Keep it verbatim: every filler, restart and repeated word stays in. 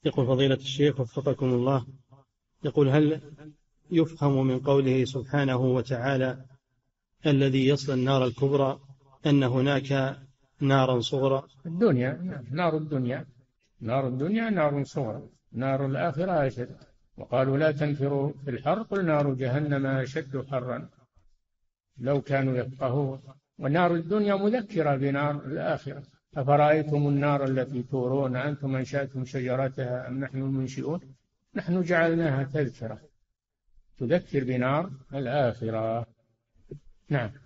يقول فضيلة الشيخ وفقكم الله، يقول هل يفهم من قوله سبحانه وتعالى الذي يصلى النار الكبرى أن هناك نارا صغرى؟ الدنيا نار الدنيا، نار الدنيا نار صغرى، نار الآخرة أشد. وقالوا لا تنفروا في الحر قل نار جهنم أشد حرا لو كانوا يفقهون. ونار الدنيا مذكرة بنار الآخرة. أفرأيتم النار التي تورون أنتم أنشأتم شجرتها أم نحن المنشئون نحن جعلناها تذكرة تذكر بنار الآخرة. نعم.